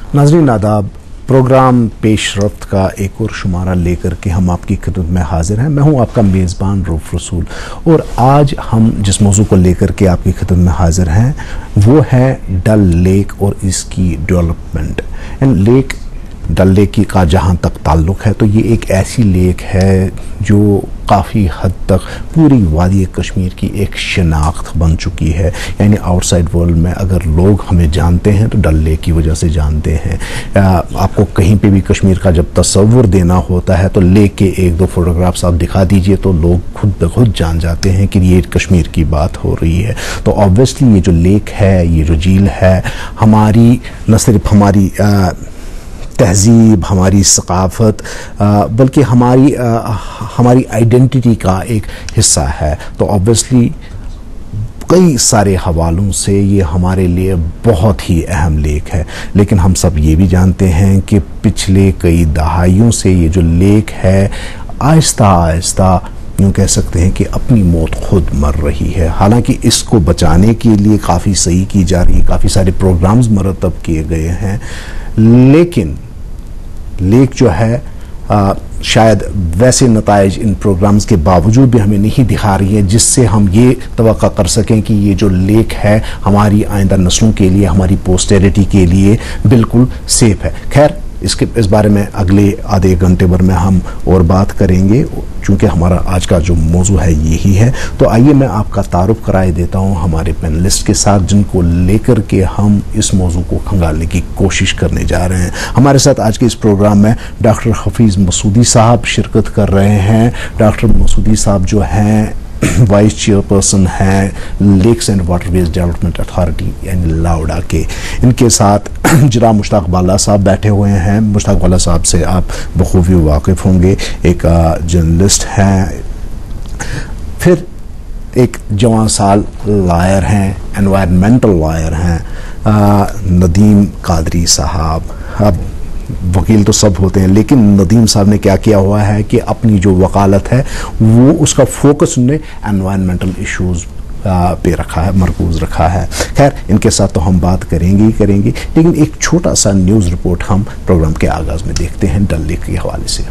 नाज़रीन आदाब, प्रोग्राम पेशरफ्त का एक और शुमारा लेकर के हम आपकी खिदमत में हाजिर हैं। मैं हूं आपका मेज़बान रऊफ रसूल और आज हम जिस मौजू को लेकर के आपकी खिदमत में हाजिर हैं वो है डल लेक और इसकी डेवलपमेंट। डल लेक का जहाँ तक ताल्लुक़ है तो ये एक ऐसी लेक है जो काफ़ी हद तक पूरी वादी कश्मीर की एक शनाख्त बन चुकी है। यानी आउटसाइड वर्ल्ड में अगर लोग हमें जानते हैं तो डल लेक की वजह से जानते हैं। आपको कहीं पे भी कश्मीर का जब तस्वुर देना होता है तो लेक के एक दो फोटोग्राफ्स आप दिखा दीजिए तो लोग खुद ब खुद जान जाते हैं कि ये कश्मीर की बात हो रही है। तो ऑब्वियसली ये जो लेक है, ये जो झील है, हमारी न सिर्फ हमारी तहजीब, हमारी सकाफ़त बल्कि हमारी आइडेंटिटी का एक हिस्सा है। तो ऑब्वियसली कई सारे हवालों से ये हमारे लिए बहुत ही अहम लेक है। लेकिन हम सब ये भी जानते हैं कि पिछले कई दहाइयों से ये जो लेक है आहिस्ता आहिस्ता यूँ कह सकते हैं कि अपनी मौत खुद मर रही है। हालांकि इसको बचाने के लिए काफ़ी सही की जा रही है, काफ़ी सारे प्रोग्राम्स मरतब किए गए हैं, लेकिन लेक जो है शायद वैसे नताइज इन प्रोग्राम्स के बावजूद भी हमें नहीं दिखा रही है जिससे हम ये तवक्का कर सकें कि ये जो लेक है हमारी आइंदा नस्लों के लिए, हमारी पोस्टेरिटी के लिए बिल्कुल सेफ है। खैर, इस बारे में अगले आधे घंटे भर में हम और बात करेंगे, चूँकि हमारा आज का जो मौजू है यही है। तो आइए मैं आपका तारुफ कराए देता हूँ हमारे पैनलिस्ट के साथ, जिनको लेकर के हम इस मौजू को खंगालने की कोशिश करने जा रहे हैं। हमारे साथ आज के इस प्रोग्राम में डॉक्टर हफीज़ मसूदी साहब शिरकत कर रहे हैं। डॉक्टर मसूदी साहब जो हैं वाइस चेयरपर्सन हैं lakes and waterways development authority यानी लावडा के। इनके साथ जनाब मुश्ताक बाला साहब बैठे हुए हैं। मुश्ताक बाला साहब से आप बखूबी वाकिफ़ होंगे, एक जर्नलिस्ट हैं, फिर एक जवान साल लॉयर हैं, एनवायरमेंटल लॉयर हैं, नदीम कादरी साहब। अब वकील तो सब होते हैं, लेकिन नदीम साहब ने क्या किया हुआ है कि अपनी जो वकालत है वो उसका फोकस उन्होंने एनवायरमेंटल इश्यूज़ पे रखा है, मरकूज रखा है। खैर, इनके साथ तो हम बात करेंगे ही करेंगे, लेकिन एक छोटा सा न्यूज़ रिपोर्ट हम प्रोग्राम के आगाज़ में देखते हैं डल लेक के हवाले से।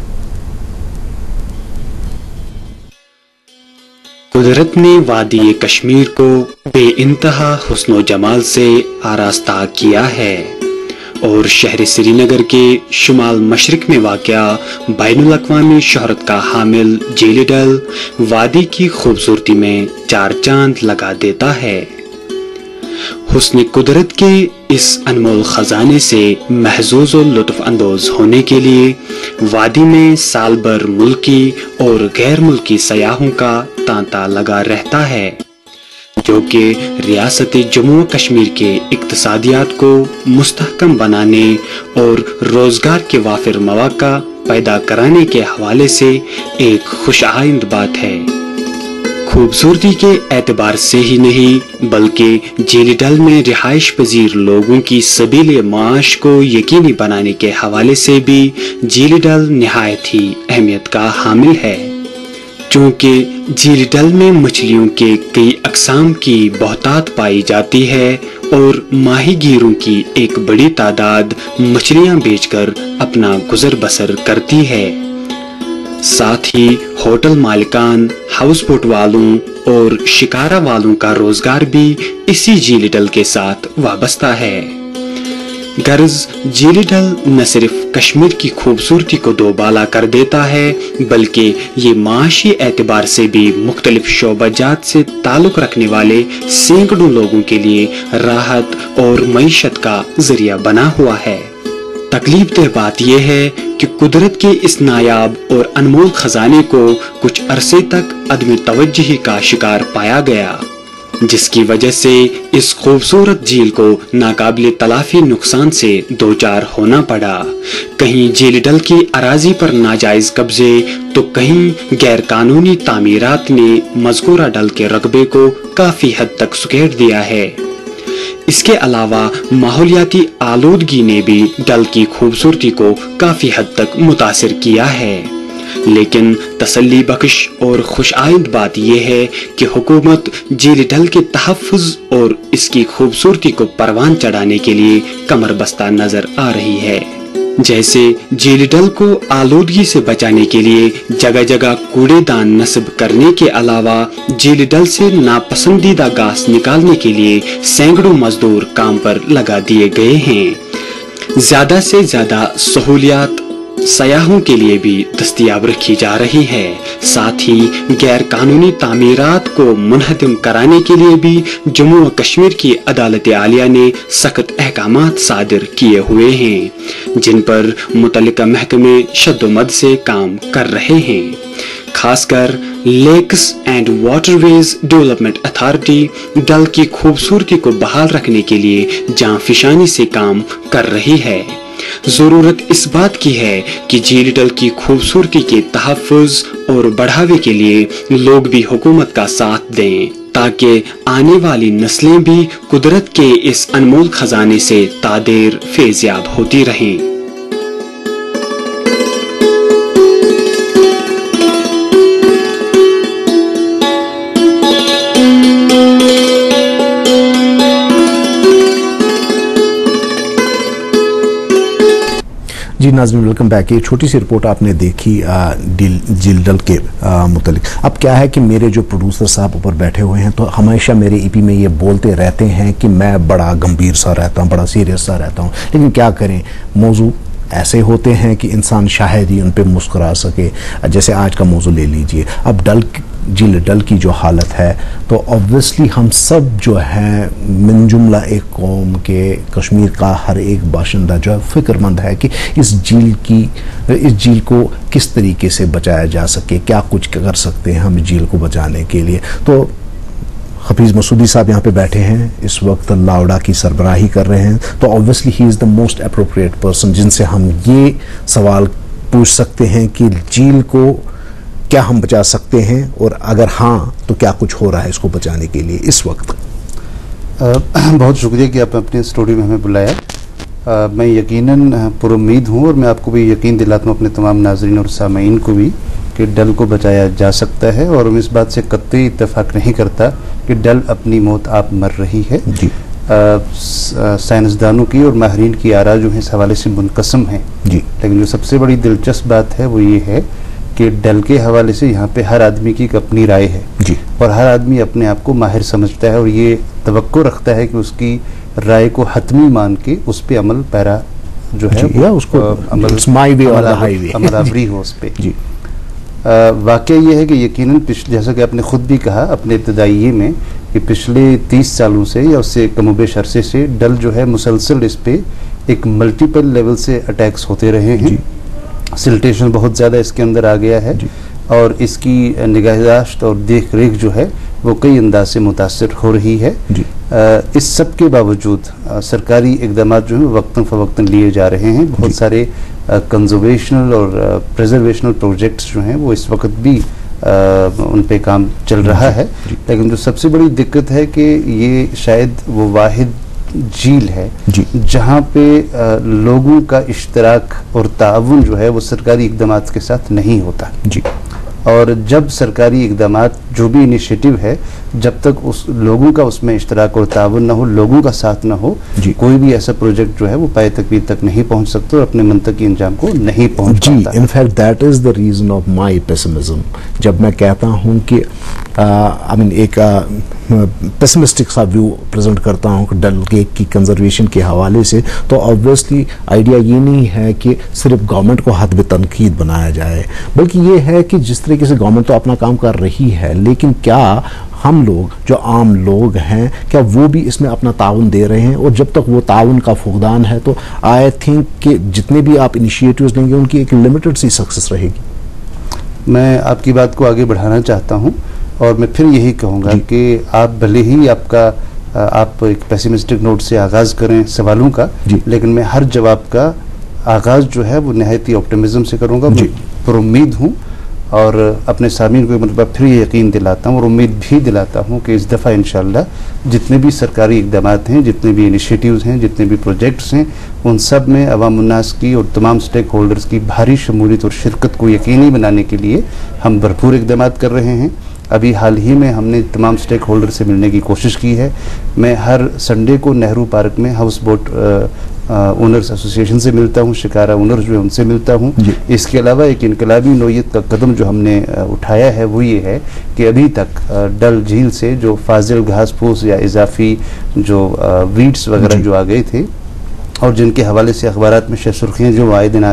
कुदरत ने वादी कश्मीर को बेइंतहा हुस्न जमाल से आरास्ता किया है और शहर श्रीनगर के शुमाल मशरिक में वाक़या बैनुल अक़वामी शोहरत का हामिल झील डल वादी की खूबसूरती में चार चांद लगा देता है। हुस्न कुदरत के इस अनमोल खजाने से महजूज और लुत्फ अंदोज होने के लिए वादी में साल भर मुल्की और गैर मुल्की सयाहों का तांता लगा रहता है, जो कि रियासत जम्मू कश्मीर के इक्तिसादियात को मुस्तहकम बनाने और रोजगार के वाफिर मौका पैदा कराने के हवाले से एक खुशआइंद बात है। खूबसूरती के एतबार से ही नहीं बल्कि झील डल में रिहाइश पजीर लोगों की सबील माश को यकीनी बनाने के हवाले से भी झील डल निहायत ही अहमियत का हामिल है। चूँकि झील डल में मछलियों के कई अक़साम की बहुतात पाई जाती है और माहीगीरों की एक बड़ी तादाद मछलियाँ बेचकर अपना गुजर बसर करती है। साथ ही होटल मालिकान, हाउस बोट वालों और शिकारा वालों का रोजगार भी इसी झील डल के साथ वाबस्ता है। गर्ज झील डल न सिर्फ कश्मीर की खूबसूरती को दोबाला कर देता है बल्कि ये माशी एतबार से भी मुख्तलिफ शोबाजात से ताल्लुक रखने वाले सैकड़ों लोगों के लिए राहत और मईशत का जरिया बना हुआ है। तकलीफ दह बात यह है कि कुदरत के इस नायाब और अनमोल खजाने को कुछ अरसे तक अदम तवज्जुही का शिकार पाया गया, जिसकी वजह से इस खूबसूरत झील को नाकाबिले तलाफी नुकसान से दो चार होना पड़ा। कहीं झील डल की अराजी पर नाजायज कब्जे तो कहीं गैर कानूनी तामीरात ने मज़कूरा डल के रकबे को काफी हद तक सुकेड़ दिया है। इसके अलावा माहौलियाती आलूदगी ने भी डल की खूबसूरती को काफी हद तक मुतासिर किया है। लेकिन तसल्ली बख्श और खुशाइंद बात यह है कि हुकूमत झील डल के तहफ़्फ़ुज़ और इसकी खूबसूरती को परवान चढ़ाने के लिए कमर बस्ता नजर आ रही है। जैसे झील डल को आलूदगी से बचाने के लिए जगह जगह कूड़ेदान नस्ब करने के अलावा झील डल से नापसंदीदा घास निकालने के लिए सैकड़ों मजदूर काम पर लगा दिए गए हैं। ज्यादा से ज्यादा सहूलियात सयाहों के लिए भी दस्तयाब रखी जा रही है। साथ ही गैर कानूनी तामीरात को मुनहदम कराने के लिए भी जम्मू और कश्मीर की अदालत आलिया ने सख्त अहकामात सादिर किए हुए हैं, जिन पर मुतल्लिका महकमे शद्दोमद से काम कर रहे हैं। खासकर lakes and waterways development authority Dal की खूबसूरती को बहाल रखने के लिए जांफिशानी से काम कर रही है। जरूरत इस बात की है कि झील डल की खूबसूरती के तहफ़्फ़ुज़ और बढ़ावे के लिए लोग भी हुकूमत का साथ दें, ताकि आने वाली नस्लें भी कुदरत के इस अनमोल खजाने से तादेर फैज़याब होती रहें। जी नाज़रीन, वेलकम बैक। ये छोटी सी रिपोर्ट आपने देखी झील डल के मुतालिक। अब क्या है कि मेरे जो प्रोड्यूसर साहब ऊपर बैठे हुए हैं तो हमेशा मेरे ईपी में ये बोलते रहते हैं कि मैं बड़ा गंभीर सा रहता हूँ, बड़ा सीरियस सा रहता हूँ, लेकिन क्या करें, मौजू ऐसे होते हैं कि इंसान शायद ही उन पे मुस्कुरा सके। जैसे आज का मौजू ले लीजिए, अब झील डल की जो हालत है तो ऑब्वियसली हम सब जो है मिन जुमला एक कौम के कश्मीर का हर एक बाशिंदा जो है फिक्रमंद है कि इस झील को किस तरीके से बचाया जा सके, क्या कुछ कर सकते हैं हम इस झील को बचाने के लिए। तो हफीज़ मसूदी साहब यहाँ पे बैठे हैं, इस वक्त लावड़ा की सरबराही कर रहे हैं, तो obviously he is the most appropriate person जिनसे हम ये सवाल पूछ सकते हैं कि झील को क्या हम बचा सकते हैं और अगर हाँ तो क्या कुछ हो रहा है इसको बचाने के लिए इस वक्त। बहुत शुक्रिया कि आपने अपने स्टूडियो में हमें बुलाया। मैं यकीनन पुरुम्मीद हूँ और मैं आपको भी यकीन दिलाता हूँ, अपने तमाम नाज़रीन और सामीन को भी, कि डल को बचाया जा सकता है। और मैं इस बात से कतई इत्तेफाक नहीं करता कि डल अपनी मौत आप मर रही है। साइंसदानों की और माहिरीन की आरा जो है इस हवाले से मुनकसम है जी। लेकिन जो सबसे बड़ी दिलचस्प बात है वो ये है कि डल के हवाले से यहाँ पे हर आदमी की एक अपनी राय है जी, और हर आदमी अपने आप को माहिर समझता है और ये तवक्को रखता है कि उसकी राय को हतमी मान के उस पे अमल पैरा जो है या उसको अमलावरी हो उस पे जी। वाक़या ये है कि यकीनन जैसा कि आपने खुद भी कहा अपने इब्तदाइये में कि पिछले 30 सालों से या उससे कमोबेश अरसे से डल जो है मुसलसल इस पे एक मल्टीपल लेवल से अटैक्स होते रहे हैं। सिल्टेशन बहुत ज़्यादा इसके अंदर आ गया है और इसकी निगाहदाश्त और देख रेख जो है वो कई अंदाज से मुतासर हो रही है। इस सब के बावजूद सरकारी इक़दाम जो है वक्तन फ़वक्तन लिए जा रहे हैं। बहुत सारे कंजर्वेशनल और प्रिजर्वेशनल प्रोजेक्ट्स जो हैं वो इस वक्त भी उन पे काम चल रहा है। लेकिन जो सबसे बड़ी दिक्कत है कि ये शायद वो वाहिद झील है जहाँ पे लोगों का इश्तराक और ताउन जो है वो सरकारी इक़दामात के साथ नहीं होता जी। और जब सरकारी इक़दामात जो भी इनिशिएटिव है जब तक उस लोगों का उसमें इश्तराक और ताउन ना हो, लोगों का साथ ना हो, कोई भी ऐसा प्रोजेक्ट जो है वो पाए तकवीर तक नहीं पहुंच सकता और अपने मंतकी अंजाम को नहीं पहुंच पाता। In fact that is the reason of my pessimism. जब मैं कहता हूं कि एक पेसिमिस्टिक सा व्यू प्रेजेंट करता हूं डल की कंजर्वेशन के हवाले से, तो ऑब्वियसली आइडिया ये नहीं है कि सिर्फ गवर्नमेंट को हद तनकीद बनाया जाए, बल्कि ये है कि जिस तरीके से गवर्नमेंट तो अपना काम कर रही है, लेकिन क्या हम लोग जो आम लोग हैं क्या वो भी इसमें अपना ताउन दे रहे हैं? और जब तक वो ताउन का फुकदान है तो आई थिंक कि जितने भी आप इनिशिएटिव्स लेंगे उनकी एक लिमिटेड सी सक्सेस रहेगी। मैं आपकी बात को आगे बढ़ाना चाहता हूं और मैं फिर यही कहूँगा कि आप भले ही आप एक पेसिमिस्टिक नोट से आगाज़ करें सवालों का, लेकिन मैं हर जवाब का आगाज़ जो है वो नहायती ऑप्टिमिज्म से करूँगा। मैं पुरुम्मीद हूँ और अपने सामीन को मतलब फिर ये यकीन दिलाता हूँ और उम्मीद भी दिलाता हूँ कि इस दफ़ा इंशाअल्लाह जितने भी सरकारी इक़दामात हैं, जितने भी इनिशिएटिव्स हैं, जितने भी प्रोजेक्ट्स हैं, उन सब में अवाम-उन्नास की और तमाम स्टेक होल्डर्स की भारी शमूलियत और शिरकत को यकीनी बनाने के लिए हम भरपूर इक़दामात कर रहे हैं। अभी हाल ही में हमने तमाम स्टेक होल्डर से मिलने की कोशिश की है। मैं हर संडे को नेहरू पार्क में हाउस बोट ओनर्स एसोसिएशन से मिलता हूँ, शिकारा ओनर्स जो है उनसे मिलता हूँ। इसके अलावा एक इनकलाबी नोयत का कदम जो हमने उठाया है वो ये है कि अभी तक डल झील से जो फाजिल घास फूस या इजाफी जो वीड्स वगैरह जो आ गए थे और जिनके हवाले से अखबारात में सुर्खियाँ जो आए दिन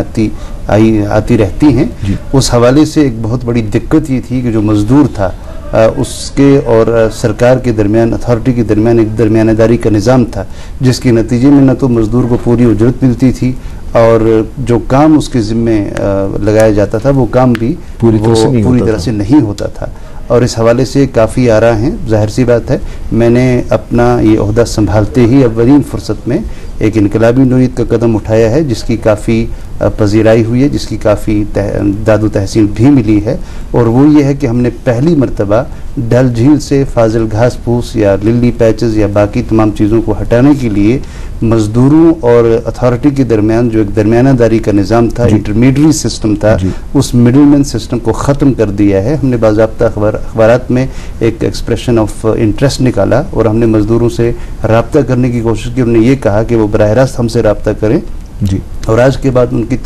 आती रहती हैं, उस हवाले से एक बहुत बड़ी दिक्कत ये थी कि जो मजदूर था उसके और सरकार के दरमियान, अथॉरिटी के दरमियान एक दरमियानदारी का निज़ाम था, जिसके नतीजे में न तो मजदूर को पूरी उजरत मिलती थी और जो काम उसके ज़िम्मे लगाया जाता था वो काम भी पूरी तरह से नहीं होता था। और इस हवाले से काफ़ी आरा हैं। जाहिर सी बात है, मैंने अपना ये ओहदा संभालते ही अव्वलीन फुर्सत में एक इनकलाबी नोयत का कदम उठाया है, जिसकी काफ़ी पजीराई हुई है, जिसकी काफ़ी दादो तहसीन भी मिली है। और वो ये है कि हमने पहली मरतबा डल झील से फाजिल घास फूस या लिली पैचेस या बाकी तमाम चीज़ों को हटाने के लिए मजदूरों और अथॉरिटी के दरमियान जो एक दरमियानादारी का निज़ाम था, इंटरमीडियरी सिस्टम था, उस मिडलमैन सिस्टम को ख़त्म कर दिया है। हमने बाज़ाब्ता अखबारात में एक एक्सप्रेशन ऑफ इंटरेस्ट निकाला और हमने मजदूरों से रब्ता करने की कोशिश की। हमने ये कहा कि वो बराह रास्त हमसे रब्ता करें जी, और आज के बाद उनकी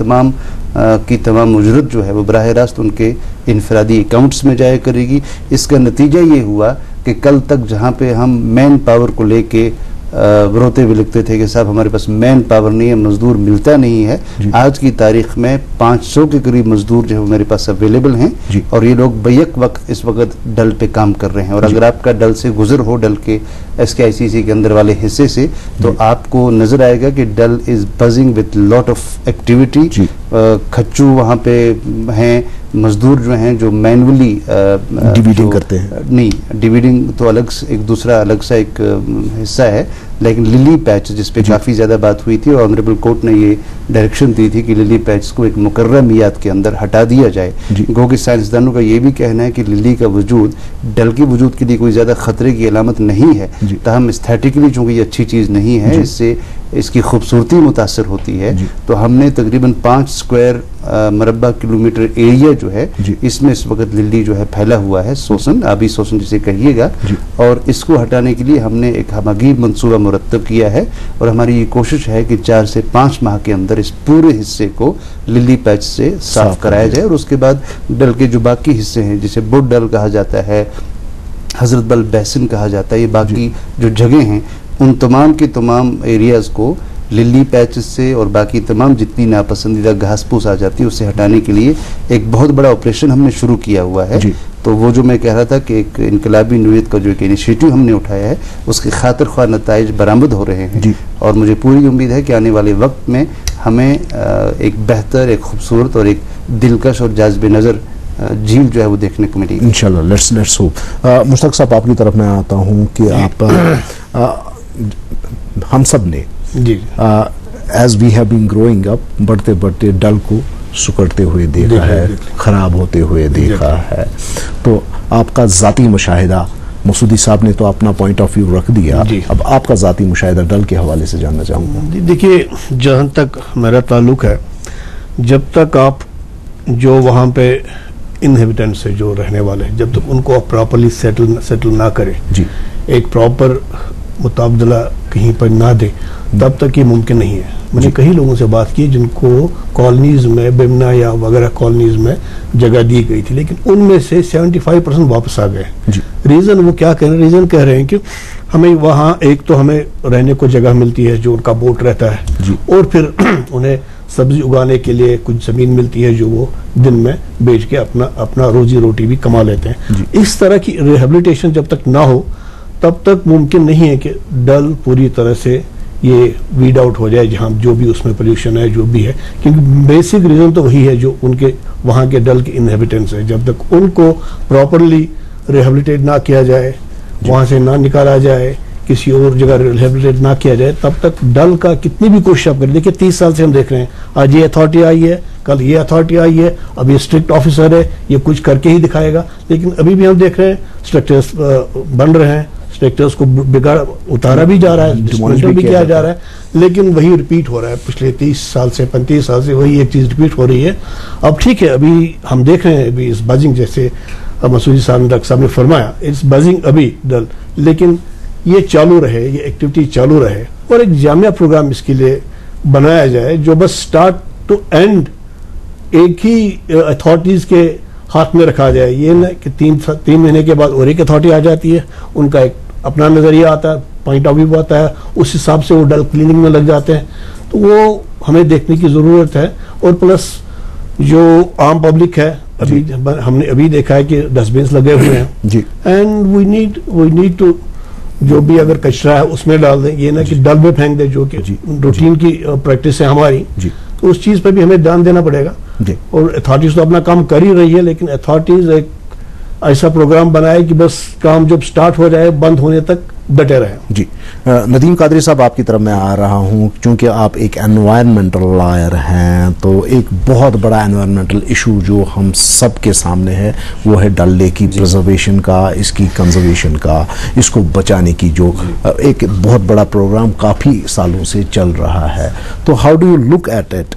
तमाम उजरत जो है वो बराह रास्त उनके इनफरादी अकाउंट्स में जाया करेगी। इसका नतीजा ये हुआ कि कल तक जहाँ पे हम मैन पावर को लेके रोते हुए लिखते थे कि साहब हमारे पास मैन पावर नहीं है, मजदूर मिलता नहीं है, आज की तारीख में 500 के करीब मजदूर जो है मेरे पास अवेलेबल हैं और ये लोग बैक वक्त इस वक्त डल पे काम कर रहे हैं। और अगर आपका डल से गुजर हो, डल के SKICC के अंदर वाले हिस्से से, तो आपको नजर आएगा कि Dal is buzzing with lot of activity. खच्चू वहाँ पे हैं, मजदूर जो हैं जो मैनुअली डिवीडिंग करते हैं, नहीं डिवीडिंग तो अलग एक दूसरा अलग सा एक हिस्सा है, लेकिन लिली पैच जिस पे काफ़ी ज़्यादा बात हुई थी और ऑनरेबल कोर्ट ने ये डायरेक्शन दी थी कि लिली पैच को एक मुकर्रर मियाद के अंदर हटा दिया जाए। गो कि साइंसदानों का ये भी कहना है कि लिली का वजूद डल के वजूद के लिए कोई ज़्यादा ख़तरे की अलामत नहीं है, ताहम एस्थेटिकली चूँकि ये अच्छी चीज़ नहीं है, इससे इसकी खूबसूरती मुतासर होती है। तो हमने तकरीबन 5 स्क्वायर मरबा किलोमीटर एरिया जो है इसमें इस वक्त लिली जो है फैला हुआ है, शोषण, आबी शोषण जिसे कहिएगा, और इसको हटाने के लिए हमने एक हमगीर मंसूबा मुरतब किया है और हमारी ये कोशिश है कि 4 से 5 माह के अंदर इस पूरे हिस्से को लिली पैच से साफ कराया जाए और उसके बाद डल के जो बाकी हिस्से हैं जिसे बुड डल कहा जाता है, हजरत बल बेसिन कहा जाता है, ये बाकी जो जगह हैं उन तमाम के तमाम एरियाज को लिली पैचेस से और बाकी तमाम जितनी नापसंदीदा घास फूस आ जाती है उससे हटाने के लिए एक बहुत बड़ा ऑपरेशन हमने शुरू किया हुआ है। तो वो जो मैं कह रहा था कि एक इनकलाबी नोयत का जो एक इनिशिएटिव हमने उठाया है उसके खातिर ख्वाह नताइज बरामद हो रहे हैं और मुझे पूरी उम्मीद है कि आने वाले वक्त में हमें एक बेहतर, एक खूबसूरत और एक दिलकश और जाज़िब नज़र झील जो है वो देखने को मिलेगी इंशाल्लाह। Let's hope. मुश्ताक साहब, आपकी तरफ मैं आता हूँ कि आप हम सब ने as we have been growing up बढ़ते बढ़ते डल को सुकड़ते हुए देखा है, खराब होते हुए देखा है। तो आपका ज़ाती मुशाहिदा, मसूदी साहब ने तो अपना पॉइंट ऑफ व्यू रख दिया, अब आपका ज़ाती मुशाहिदा डल के हवाले से जानना चाहूँगा। देखिए, जहाँ तक मेरा ताल्लुक है, जब तक आप जो वहाँ पे इनहेबिटेंट्स है, जो रहने वाले हैं, जब तक उनको आप प्रॉपरली सेटल ना करें, एक प्रॉपर मुताबदला कहीं पर ना दे, तब तक ये मुमकिन नहीं है। मैंने कई लोगों से बात की जिनको कॉलोनीज में, बिमना या वगैरह कॉलोनीज में जगह दी गई थी, लेकिन उनमें से 75% वापस आ गए। रीज़न वो क्या कह रहे हैं? रीज़न कह रहे हैं कि हमें वहाँ एक तो हमें रहने को जगह मिलती है जो उनका बोट रहता है, और फिर उन्हें सब्जी उगाने के लिए कुछ ज़मीन मिलती है जो वो दिन में बेच के अपना रोजी रोटी भी कमा लेते हैं। इस तरह की रिहेबिलिटेशन जब तक ना हो तब तक मुमकिन नहीं है कि डल पूरी तरह से ये वीड आउट हो जाए, जहाँ जो भी उसमें पोल्यूशन है, जो भी है, क्योंकि बेसिक रीज़न तो वही है जो उनके वहाँ के डल के इनहेबिटेंट्स है। जब तक उनको प्रॉपरली रिहेबिलिटेट ना किया जाए, वहाँ से ना निकाला जाए, किसी और जगह रिहेबिलिटेट ना किया जाए, तब तक डल का कितनी भी कोशिश आप करें। देखिए 30 साल से हम देख रहे हैं, आज ये अथॉरिटी आई है, कल ये अथॉरिटी आई है, अब ये स्ट्रिक्ट ऑफिसर है, ये कुछ करके ही दिखाएगा। लेकिन अभी भी हम देख रहे हैं स्ट्रक्चर्स बन रहे हैं, स्ट्रक्चर्स को बिगाड़ उतारा भी जा रहा है, डिस्मेंटल भी किया जा रहा है, लेकिन वही रिपीट हो रहा है। पिछले 30 साल से 35 साल से वही एक चीज रिपीट हो रही है। अब ठीक है, अभी हम देख रहे हैं अभी इस बजिंग, जैसे मसूदी साहब डॉक्टर साहब ने फरमाया, इस बजिंग अभी डल, लेकिन ये चालू रहे, ये एक्टिविटी चालू रहे और एक जामिया प्रोग्राम इसके लिए बनाया जाए जो बस स्टार्ट टू एंड एक ही अथॉरिटीज के हाथ में रखा जाए। ये न कि तीन महीने के बाद और एक अथॉरिटी आ जाती है, उनका एक अपना नजरिया आता है, पॉइंट ऑफ व्यू आता है, उस हिसाब से वो डल क्लीनिंग में लग जाते हैं। तो वो हमें देखने की जरूरत है। और प्लस जो आम पब्लिक है, अभी हमने अभी देखा है कि डस्टबिन लगे हुए हैं जी, एंड वी नीड टू जो भी अगर कचरा है उसमें डाल दें, ये ना कि डल में फेंक दें, जो कि रूटीन की प्रैक्टिस है हमारी जी। तो उस चीज पर भी हमें ध्यान देना पड़ेगा जी। और अथॉरिटीज तो अपना काम कर ही रही है, लेकिन अथॉरिटीज एक ऐसा प्रोग्राम बनाए कि बस काम जब स्टार्ट हो जाए बंद होने तक डटे रहे जी। नदीम कादरी साहब, आपकी तरफ मैं आ रहा हूं, क्योंकि आप एक एनवायरमेंटल लॉयर हैं, तो एक बहुत बड़ा एनवायरमेंटल इशू जो हम सब के सामने है वो है डल लेक की प्रिजर्वेशन का, इसकी कंजर्वेशन का, इसको बचाने की जो एक बहुत बड़ा प्रोग्राम काफ़ी सालों से चल रहा है। तो how do you look at it?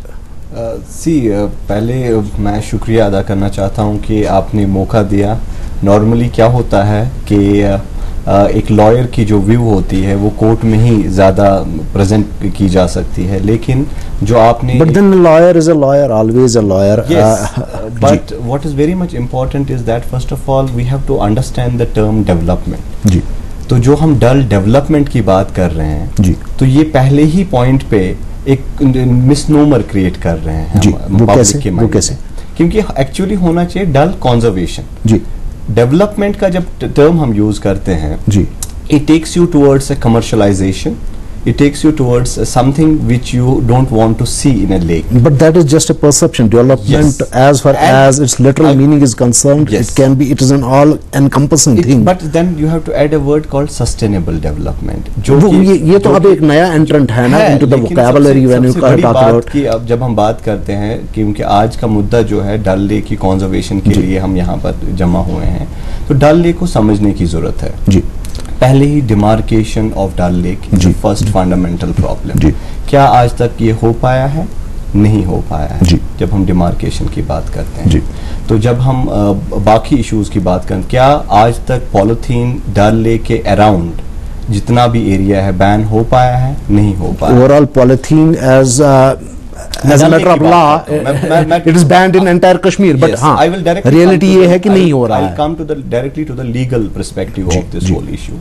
पहले मैं शुक्रिया अदा करना चाहता हूं कि आपने मौका दिया। नॉर्मली क्या होता है कि एक लॉयर की जो व्यू होती है वो कोर्ट में ही ज़्यादा प्रेजेंट की जा सकती है, लेकिन जो आपने But then a lawyer is a lawyer, always a lawyer. Yes, but what is very much important is that first of all we have to understand the term development. जी। तो जो हम डल डेवलपमेंट की बात कर रहे हैं जी, तो ये पहले ही पॉइंट पे एक मिसनोमर क्रिएट कर रहे हैं जी। पब्लिक के माइंड में, क्योंकि एक्चुअली होना चाहिए डल कंजर्वेशन जी। डेवलपमेंट का जब टर्म हम यूज करते हैं जी, it takes you towards a commercialisation, it takes you towards something which you don't want to see in a lake. But that is just a perception. Development, yes, as far as its literal meaning is concerned, yes, it is an all-encompassing thing. But then you have to add a word called sustainable development. जो ये तो अब एक नया entrant है ना into the vocabulary when you talk about. कि अब जब हम बात करते हैं, क्योंकि आज का मुद्दा जो है डल लेक की कंजर्वेशन के लिए हम यहाँ पर जमा हुए हैं, तो डल लेक को समझने की जरूरत है जी। पहले ही demarcation of Dal lake first fundamental problem, क्या आज तक ये हो पाया है? नहीं हो पाया है जी। जब हम डिमार्केशन की बात करते हैं जी, तो जब हम बाकी इश्यूज की बात करें, क्या आज तक पॉलिथीन डल लेक के अराउंड जितना भी एरिया है बैन हो पाया है? नहीं हो पाया। Overall polythene as a matter of law, it is banned in entire Kashmir. But हाँ, reality ये है कि नहीं हो रहा है। I'll come to the directly to the legal perspective of this whole issue.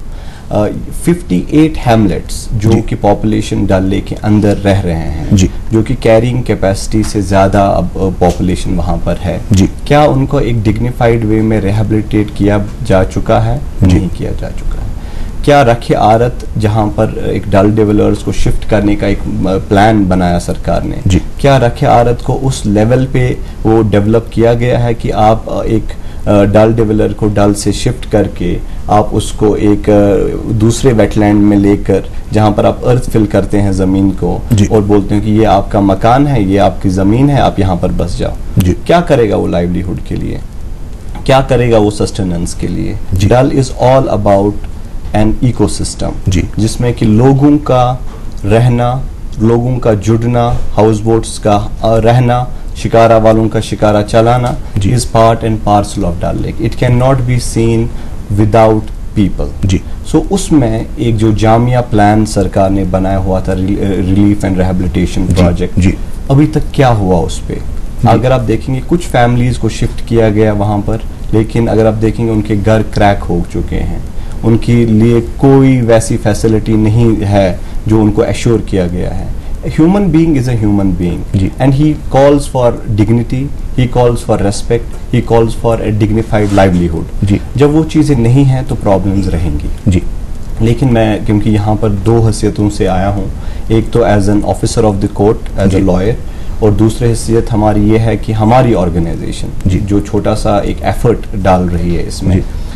58 hamlets जो कि पॉपुलेशन डल लेक के अंदर रह रहे हैं जी, जो कि कैरिंग कैपेसिटी से ज्यादा अब पॉपुलेशन वहां पर है जी, क्या उनको एक डिग्निफाइड वे में रिहेबिलिटेट किया जा चुका है? नहीं किया जा चुका है। क्या रखे आरत जहां पर एक डल डेवलपर्स को शिफ्ट करने का एक प्लान बनाया सरकार ने जी, क्या रखे आरत को उस लेवल पे वो डेवलप किया गया है कि आप एक डल डेवलपर को डल से शिफ्ट करके आप उसको एक दूसरे वेटलैंड में लेकर, जहां पर आप अर्थ फिल करते हैं जमीन को और बोलते हैं कि ये आपका मकान है, ये आपकी जमीन है, आप यहाँ पर बस जाओ। क्या करेगा वो लाइवलीहुड के लिए? क्या करेगा वो सस्टेनेंस के लिए? Dal is all about an ecosystem जिसमें कि लोगों का रहना, लोगों का जुड़ना, हाउस बोट्स का रहना, शिकारा वालों का शिकारा चलाना is part and parcel of Dal lake. It can not be seen without people जी। सो उसमें एक जो जामिया प्लान सरकार ने बनाया हुआ था, रिलीफ एंड रिहेबिलिटेशन प्रोजेक्ट जी, अभी तक क्या हुआ उस पर? अगर आप देखेंगे कुछ फैमिलीज को शिफ्ट किया गया वहां पर, लेकिन अगर आप देखेंगे उनके घर क्रैक हो चुके हैं, उनके लिए कोई वैसी फैसिलिटी नहीं है जो उनको एश्योर किया गया है। Human being is a human being and he calls for dignity, he calls for respect, he calls for a dignified livelihood. जब वो चीजें नहीं हैं तो प्रॉब्लम्स रहेंगी जी। लेकिन मैं क्योंकि यहाँ पर दो हैसियतों से आया हूँ, एक तो as an officer of the court as a lawyer, और दूसरी हैसियत हमारी ये है कि हमारी ऑर्गेनाइजेशन जो छोटा सा एक एफर्ट डाल रही है इसमें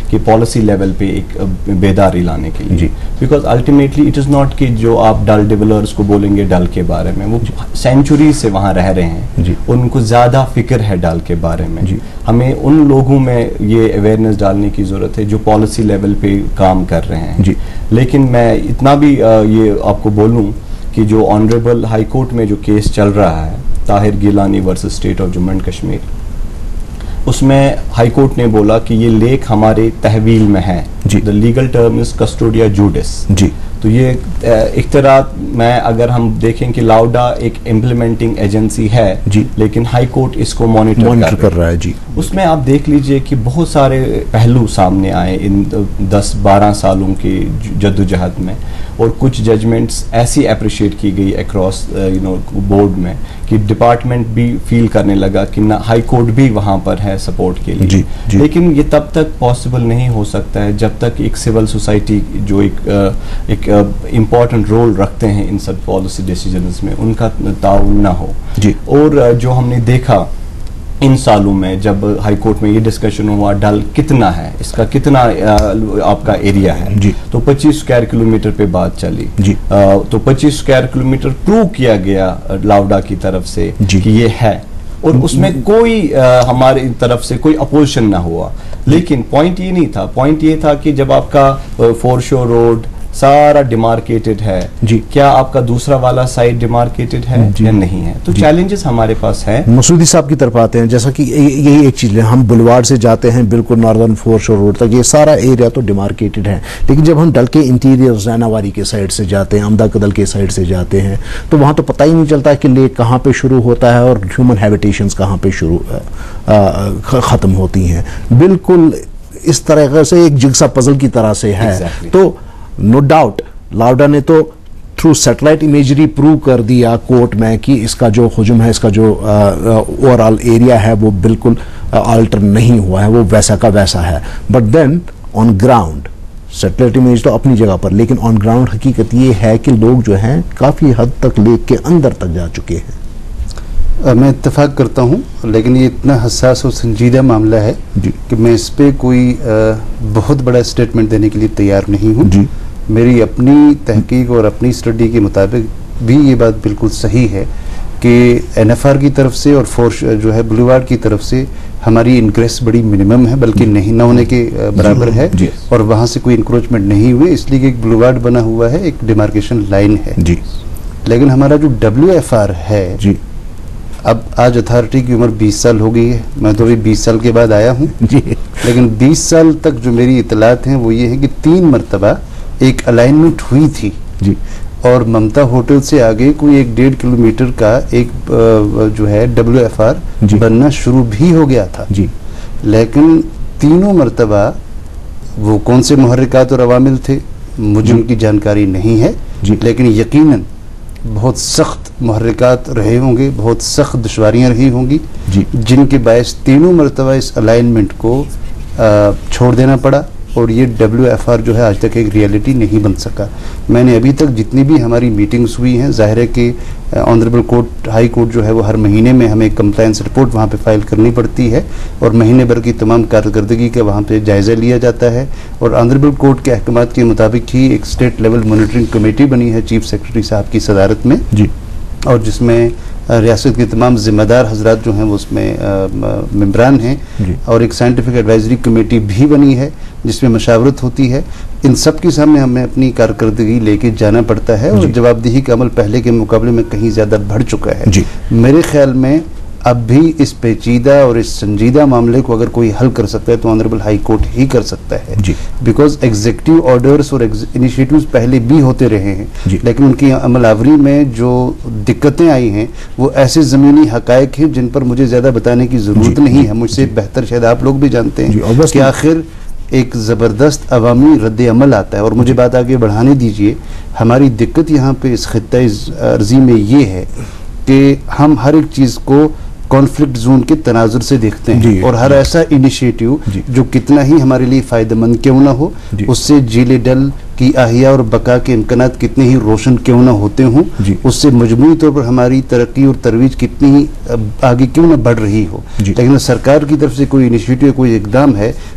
कि पॉलिसी लेवल पे एक बेदारी लाने के लिए, because ultimately it is not कि जो आप डल डेवलपर्स को बोलेंगे डल के बारे में, वो सेंचुरी से वहाँ रह रहे हैं, उनको ज़्यादा फिक्र है डल के बारे में। हमें उन लोगों में ये अवेयरनेस डालने की ज़रूरत है जो पॉलिसी लेवल पे काम कर रहे हैं। लेकिन मैं इतना भी ये आपको बोलूँ कि जो ऑनरेबल हाई कोर्ट में जो केस चल रहा है Tahir Gilani versus state of Jammu and Kashmir, उसमें हाई कोर्ट ने बोला कि ये लेक हमारे तहवील में है। The legal term is custodia judis. तो ये एक तरह मैं अगर हम देखें कि लाउडा एक इम्प्लीमेंटिंग एजेंसी है, लेकिन हाई कोर्ट इसको मॉनिटर कर रहा है। उसमें आप देख लीजिए कि बहुत सारे पहलू सामने आए इन 10-12 सालों की जद्दोजहद में, और कुछ जजमेंट्स ऐसी अप्रिशिएट की गई अक्रॉस बोर्ड में कि डिपार्टमेंट भी फील करने लगा कि ना हाई कोर्ट भी वहाँ पर है सपोर्ट के लिए। लेकिन ये तब तक पॉसिबल नहीं हो सकता है जब तक एक सिविल सोसाइटी जो एक इम्पॉर्टेंट रोल रखते हैं इन सब पॉलिसी डिसीजंस में, उनका ताउन ना हो। और जो हमने देखा इन सालों में जब हाई कोर्ट में ये डिस्कशन हुआ डल कितना है, इसका कितना आपका एरिया है, तो 25 स्क्वायर किलोमीटर पे बात चली। तो 25 स्क्वायर किलोमीटर प्रूव किया गया लाउडा की तरफ से कि ये है, और उसमें कोई हमारी तरफ से कोई अपोजिशन ना हुआ। लेकिन पॉइंट ये नहीं था, पॉइंट ये था कि जब आपका फोरशो रोड सारा डिमार्केटेड है, क्या आपका दूसरा वाला साइड डिमार्केटेड है या नहीं है? तो चैलेंजेस हमारे पास है। मसूदी साहब की तरफ आते हैं, जैसा कि यही एक चीज है, हम बुलवार्ड से जाते हैं बिल्कुल नॉर्दर्न फोरशोर रोड तक, ये सारा एरिया तो डिमार्केटेड है, लेकिन जब हम डल के इंटीरियर जैनावारी के साइड से जाते हैं, अमदा कदल के साइड से जाते हैं, तो वहां तो पता ही नहीं चलता कि लेक कहाँ पे शुरू होता है और ह्यूमन हैबिटेशंस कहाँ पे शुरू खत्म होती हैं। बिल्कुल इस तरह से एक जिग्सा पजल की तरह से है। तो नो डाउट लाउडा ने तो थ्रू सैटेलाइट इमेजरी प्रूव कर दिया कोर्ट में कि इसका जो हुजूम है, इसका जो ओवरऑल एरिया है वो बिल्कुल अल्टर नहीं हुआ है, वो वैसा का वैसा है। But then on ground satellite image तो अपनी जगह पर, लेकिन ऑन ग्राउंड हकीकत ये है कि लोग जो हैं काफ़ी हद तक लेक के अंदर तक जा चुके हैं। मैं इत्तेफाक करता हूँ, लेकिन ये इतना हसास और संजीदा मामला है कि मैं इस पर कोई बहुत बड़ा स्टेटमेंट देने के लिए तैयार नहीं हूँ। मेरी अपनी तहकीक और अपनी स्टडी के मुताबिक भी ये बात बिल्कुल सही है कि NFR की तरफ से और फोर्स जो है बुलवार्ड की तरफ से हमारी इंक्रेस बड़ी मिनिमम है, बल्कि नहीं न होने के बराबर है, और वहाँ से कोई इंक्रोचमेंट नहीं हुए, इसलिए कि एक बुलवार्ड बना हुआ है, एक डिमार्केशन लाइन है। लेकिन हमारा जो WFR है, अब आज अथॉरिटी की उम्र 20 साल हो गई है, मैं तो अभी 20 साल के बाद आया हूँ, लेकिन 20 साल तक जो मेरी इतलात हैं वो ये है कि 3 मरतबा एक अलाइनमेंट हुई थी और ममता होटल से आगे कोई 1-1.5 किलोमीटर का एक जो है WFR बनना शुरू भी हो गया था। लेकिन तीनों मरतबा वो कौन से मुहर्रिकात और अवामिल थे मुझे उनकी जानकारी नहीं है, लेकिन यकीनन बहुत सख्त मुहर्रिकात रहे होंगे, बहुत सख्त दुश्वारियां रही होंगी, जिनके बायस तीनों मरतबा इस अलाइनमेंट को छोड़ देना पड़ा, और ये WFR जो है आज तक एक रियलिटी नहीं बन सका। मैंने अभी तक जितनी भी हमारी मीटिंग्स हुई हैं, जाहिर है कि ऑनरेबल कोर्ट हाई कोर्ट जो है वो हर महीने में हमें कंप्लायंस रिपोर्ट वहाँ पे फाइल करनी पड़ती है, और महीने भर की तमाम कारकर्दगी का वहाँ पे जायज़ा लिया जाता है, और ऑनरेबल कोर्ट के अहकामात के मुताबिक ही एक स्टेट लेवल मॉनिटरिंग कमेटी बनी है चीफ सेक्रेटरी साहब की सदारत में, और जिसमें रियासत के तमाम जिम्मेदार हजरात जो हैं वो उसमें मेम्बरान हैं, और एक साइंटिफिक एडवाइजरी कमेटी भी बनी है जिसमें मशावरत होती है। इन सब के सामने हमें अपनी कारकर्दगी लेके जाना पड़ता है, और जवाबदेही का अमल पहले के मुकाबले में कहीं ज़्यादा बढ़ चुका है। मेरे ख्याल में अब भी इस पेचीदा और इस संजीदा मामले को अगर कोई हल कर सकता है तो ऑनरेबल हाई कोर्ट ही कर सकता है, बिकॉज एग्जीक्यूटिव ऑर्डर्स और इनिशिएटिव्स पहले भी होते रहे हैं, लेकिन उनकी अमलावरी में जो दिक्कतें आई हैं वो ऐसे ज़मीनी हकायक हैं जिन पर मुझे ज़्यादा बताने की ज़रूरत नहीं है। मुझसे बेहतर शायद आप लोग भी जानते हैं कि आखिर एक ज़बरदस्त अवामी रद्द अमल आता है। और मुझे बात आगे बढ़ाने दीजिए, हमारी दिक्कत यहाँ पे इस खित्ता अर्जी में ये है कि हम हर एक चीज़ को कॉन्फ्लिक्ट जोन के तनाजुर से देखते हैं, और हर ऐसा इनिशिएटिव जो कितना ही हमारे लिए फ़ायदेमंद क्यों ना हो, उससे जिले डल की आहिया और बका के इम्कानात कितने ही रोशन क्यों ना होते हों, उससे मजमूई तौर पर हमारी तरक्की और तरवीज कितनी ही आगे क्यों ना बढ़ रही हो, लेकिन सरकार की तरफ से कोई इनिशिएटिव कोई इकदाम है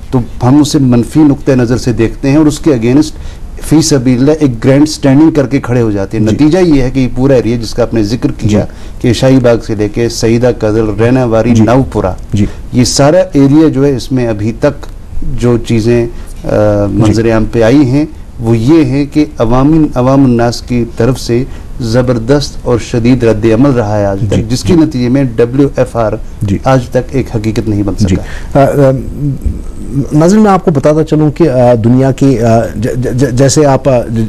तो हम उसे मनफी नुक्ते नज़र से देखते हैं और उसके अगेंस्ट फी सबील्ला एक ग्रैंड स्टैंडिंग करके खड़े हो जाते हैं। नतीजा ये है कि पूरा एरिया जिसका आपने जिक्र किया कि शाही बाग से लेके सईदा कदल, रैनावारी, नावपुरा, ये सारा एरिया जो है इसमें अभी तक जो चीज़ें मंजर आम पे आई हैं वो ये है कि अवाम उन्नास की तरफ से ज़बरदस्त और शदीद रद्द अमल रहा है आज तक, जिसके नतीजे में WFR आज तक एक हकीकत नहीं बन सका। नाज़रीन मैं आपको बताता चलूँ कि दुनिया की जैसे आप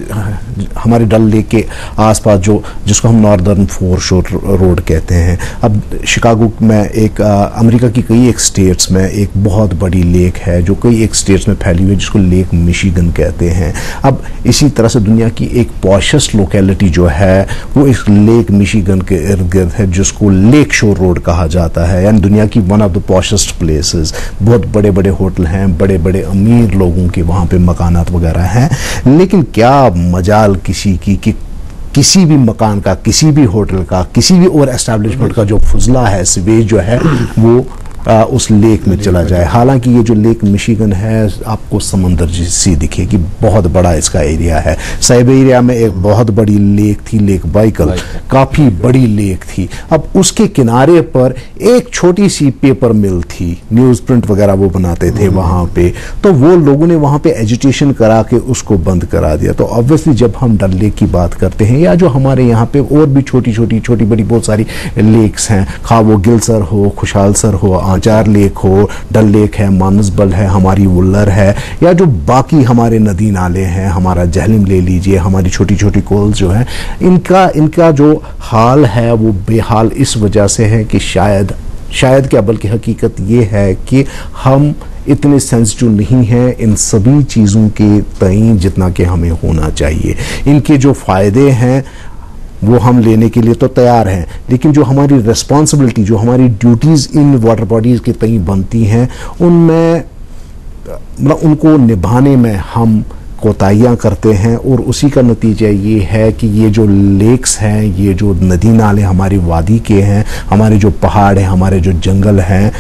हमारे डल लेक के आसपास जो जिसको हम नॉर्दर्न फोरशोर रोड कहते हैं, अब शिकागो में एक अमेरिका की कई एक स्टेट्स में एक बहुत बड़ी लेक है जो कई एक स्टेट्स में फैली हुई है जिसको लेक मिशिगन कहते हैं। अब इसी तरह से दुनिया की एक पॉशेस्ट लोकेलिटी जो है वो इस लेक मिशिगन के इर्द गिर्द है जिसको लेक शोर रोड कहा जाता है, यानी दुनिया की one of the poshest places. बहुत बड़े बड़े होटल हैं, बड़े बड़े अमीर लोगों के वहाँ पे मकानात वगैरह हैं, लेकिन क्या मजाल किसी की कि किसी भी मकान का, किसी भी होटल का, किसी भी और एस्टैब्लिशमेंट का जो फुजला है, सीवेज जो है वो उस लेक में चला जाए। हालांकि ये जो लेक मिशिगन है आपको समंदर जैसी दिखेगी, बहुत बड़ा इसका एरिया है। साइबेरिया में एक बहुत बड़ी लेक थी, लेक बाइकल, काफी बड़ी लेक थी। अब उसके किनारे पर एक छोटी सी पेपर मिल थी, न्यूज प्रिंट वगैरह वो बनाते थे वहां पे, तो वो लोगों ने वहां पे एजुटेशन करा के उसको बंद करा दिया। तो ऑब्वियसली जब हम डल लेक की बात करते हैं या जो हमारे यहाँ पे और भी छोटी बड़ी बहुत सारी लेक्स हैं, खा वो गिलसर हो, खुशहाल सर हो, आंचार लेक हो, डल लेक है, मानसबल है, हमारी वुल्लर है, या जो बाकी हमारे नदी नाले हैं, हमारा जहलम ले लीजिए, हमारी छोटी छोटी कोल्स जो है, इनका जो हाल है वो बेहाल इस वजह से है कि शायद क्या बल्कि हकीकत ये है कि हम इतने सेंसिटिव नहीं हैं इन सभी चीज़ों के तईं जितना कि हमें होना चाहिए। इनके जो फ़ायदे हैं वो हम लेने के लिए तो तैयार हैं, लेकिन जो हमारी रिस्पॉन्सिबिलिटी, जो हमारी ड्यूटीज़ इन वाटर बॉडीज़ के तईं बनती हैं, उनमें मतलब उनको निभाने में हम कोताहियाँ करते हैं, और उसी का नतीजा ये है कि ये जो लेक्स हैं, ये जो नदी नाले हमारी वादी के हैं, हमारे जो पहाड़ हैं, हमारे जो जंगल हैं,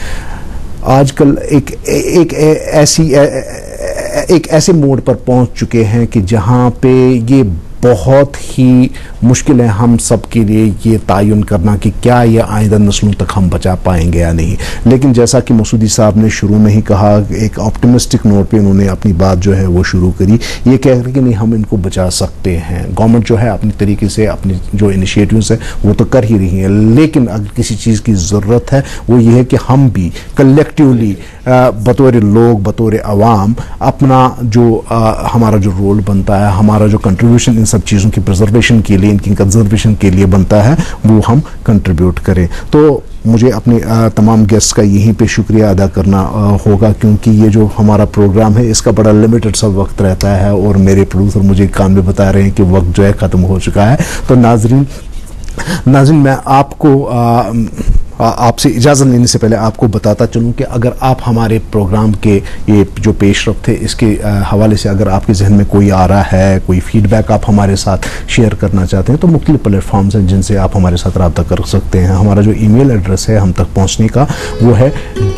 आजकल एक ऐसे मोड़ पर पहुंच चुके हैं कि जहां पे ये बहुत ही मुश्किल है हम सब के लिए ये तयन करना कि क्या ये आइंदा नस्लों तक हम बचा पाएंगे या नहीं। लेकिन जैसा कि मसूदी साहब ने शुरू में ही कहा, एक ऑप्टिमिस्टिक नोट पे उन्होंने अपनी बात जो है वो शुरू करी, ये कह रहे कि नहीं हम इनको बचा सकते हैं। गवर्नमेंट जो है अपनी तरीके से अपनी जो इनिशिएटिव्स है वो तो कर ही रही है, लेकिन अगर किसी चीज़ की ज़रूरत है वो ये है कि हम भी कलेक्टिवली बतौर लोग, बतौर अवाम अपना जो हमारा जो रोल बनता है, हमारा जो कंट्रीब्यूशन इन सब चीज़ों की प्रिजर्वेशन के लिए, इनकी कंजर्वेशन के लिए बनता है, वो हम कंट्रीब्यूट करें। तो मुझे अपने तमाम गेस्ट का यहीं पे शुक्रिया अदा करना होगा, क्योंकि ये जो हमारा प्रोग्राम है इसका बड़ा लिमिटेड सा वक्त रहता है और मेरे प्रोड्यूसर मुझे कान में बता रहे हैं कि वक्त जो है ख़त्म हो चुका है। तो नाज़रीन मैं आपको आपसे इजाज़त लेने से पहले आपको बताता चलूं कि अगर आप हमारे प्रोग्राम के ये जो पेशरफ्त है इसके हवाले से अगर आपके जहन में कोई आ रहा है, कोई फीडबैक आप हमारे साथ शेयर करना चाहते हैं, तो मुख्तलिफ प्लेटफॉर्म्स हैं जिनसे आप हमारे साथ रब्ता कर सकते हैं। हमारा जो ईमेल एड्रेस है हम तक पहुंचने का वो है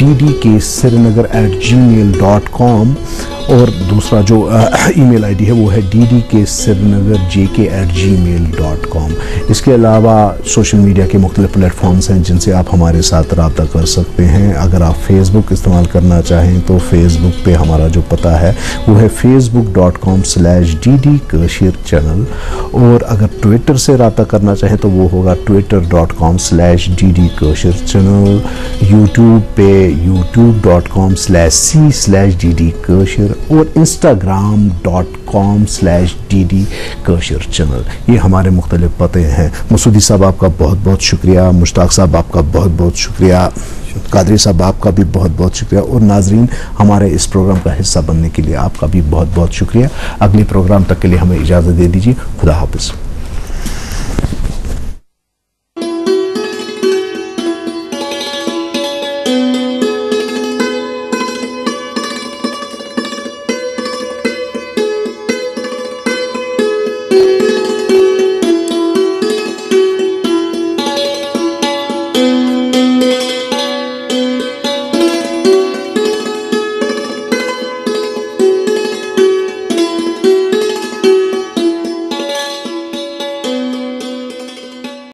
ddksrinagar@gmail.com, और दूसरा जो ईमेल आईडी है वो है ddksrinagarjk@gmail.com। इसके अलावा सोशल मीडिया के मुख्तलिफ प्लेटफॉर्म्स हैं जिनसे आप हमारे साथ रब्ता कर सकते हैं। अगर आप फेसबुक इस्तेमाल करना चाहें तो फेसबुक पे हमारा जो पता है वो है facebook.com/ddkashirchannel, और अगर ट्विटर से रब्ता करना चाहें तो वो होगा twitter.com/ddkashirchannel, यूट्यूब पे youtube.com/c/ddkashir और instagram.com/ddkashirchannel। ये हमारे मुख्तलिफ पते हैं। मसूदी साहब आपका बहुत बहुत शुक्रिया, मुश्ताक साहब आपका बहुत बहुत शुक्रिया, कादरी साहब आपका भी बहुत बहुत शुक्रिया, और नाजरीन हमारे इस प्रोग्राम का हिस्सा बनने के लिए आपका भी बहुत बहुत शुक्रिया। अगले प्रोग्राम तक के लिए हमें इजाज़त दे दीजिए। खुदा हाफिज़।